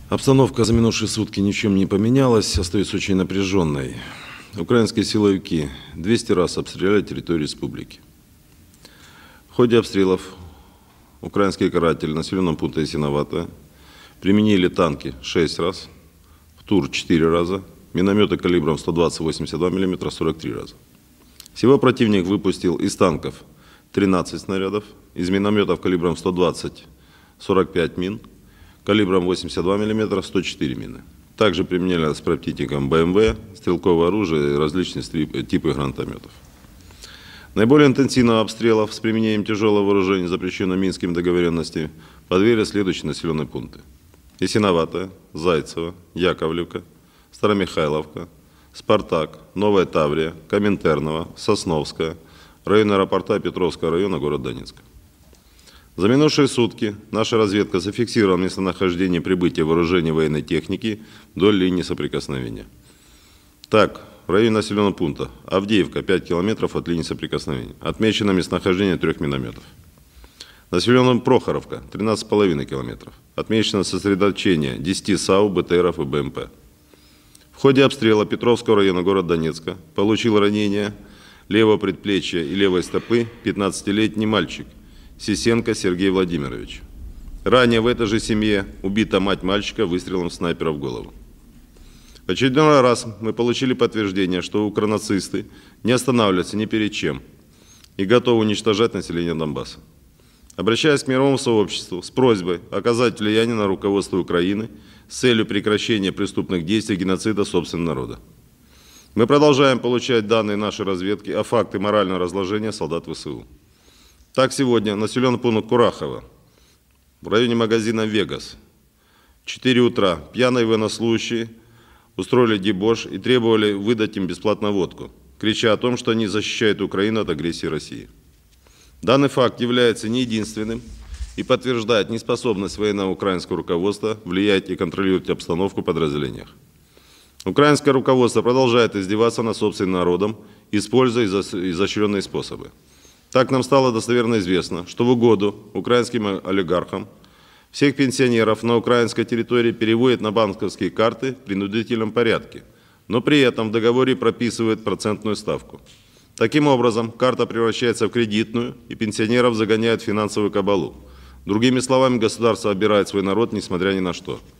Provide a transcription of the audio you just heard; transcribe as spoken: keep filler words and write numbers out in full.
Обстановка за минувшие сутки ничем не поменялась, остается очень напряженной. Украинские силовики двести раз обстреляли территорию республики. В ходе обстрелов украинские каратели в населенном пункте Ясиноватое применили танки шесть раз, ПТУР четыре раза, минометы калибром сто двадцать — восемьдесят два миллиметра сорок три раза. Всего противник выпустил из танков тринадцать снарядов, из минометов калибром сто двадцать — сорок пять мин, калибром восемьдесят два миллиметра сто четыре мины. Также применяли с противником БМВ, стрелковое оружие и различные типы гранатометов. Наиболее интенсивного обстрелов с применением тяжелого вооружения, запрещенного Минскими договоренностями, подвергли следующие населенные пункты: Ясиноватое, Зайцево, Яковлевка, Старомихайловка, Спартак, Новая Таврия, Коминтерново, Сосновская, район аэропорта Петровского района, город Донецка. За минувшие сутки наша разведка зафиксировала местонахождение прибытия вооружений военной техники вдоль линии соприкосновения. Так, в районе населенного пункта Авдеевка, пять километров от линии соприкосновения, отмечено местонахождение трех минометов. Населенный Прохоровка, тринадцать с половиной километров, отмечено сосредоточение десяти САУ, БТРов и БМП. В ходе обстрела Петровского района города Донецка получил ранение левого предплечья и левой стопы пятнадцатилетний мальчик Сисенко Сергей Владимирович. Ранее в этой же семье убита мать мальчика выстрелом снайпера в голову. В очередной раз мы получили подтверждение, что укронацисты не останавливаются ни перед чем и готовы уничтожать население Донбасса. Обращаясь к мировому сообществу с просьбой оказать влияние на руководство Украины с целью прекращения преступных действий геноцида собственного народа. Мы продолжаем получать данные нашей разведки о факте морального разложения солдат ВСУ. Так, сегодня населенный пункт Курахово, в районе магазина «Вегас», в четыре утра пьяные военнослужащие устроили дебош и требовали выдать им бесплатно водку, крича о том, что они защищают Украину от агрессии России. Данный факт является не единственным и подтверждает неспособность военного украинского руководства влиять и контролировать обстановку в подразделениях. Украинское руководство продолжает издеваться над собственным народом, используя изощренные способы. Так нам стало достоверно известно, что в угоду украинским олигархам всех пенсионеров на украинской территории переводят на банковские карты в принудительном порядке, но при этом в договоре прописывают процентную ставку. Таким образом, карта превращается в кредитную, и пенсионеров загоняют в финансовую кабалу. Другими словами, государство обирает свой народ, несмотря ни на что.